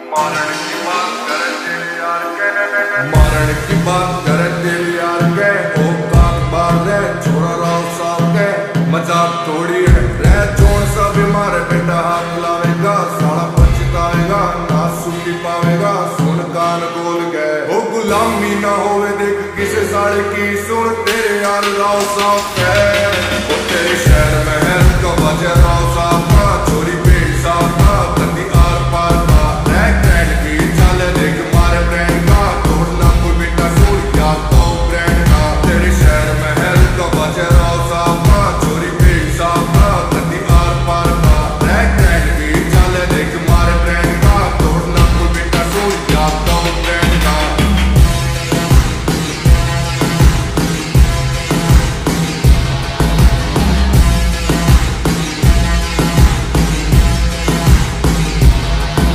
मारण की बात करे तेरे यार के, मारण की बात करे तेरे यार के। ओ काक बार दे छोरा राव साहब के, मजाक थोड़ी है रह जोन सा बीमार बेटा हाथ लावेगा, साला पछताएगा ना सुखी पावेगा। सुन कान बोल गए ओ गुलामी ना होवे देख किसे साले की, सुन तेरे यार राव साहब के। ओ तेरे शहर में है का वजह राव